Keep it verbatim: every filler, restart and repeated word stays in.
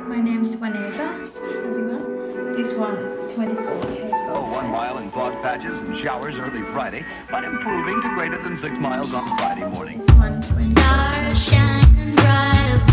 My name's Vanessa, everyone. This one, twenty-four K. Oh, one mile in clogged patches and showers early Friday, but improving to greater than six miles on Friday morning. This one, twenty-four K. Stars shining bright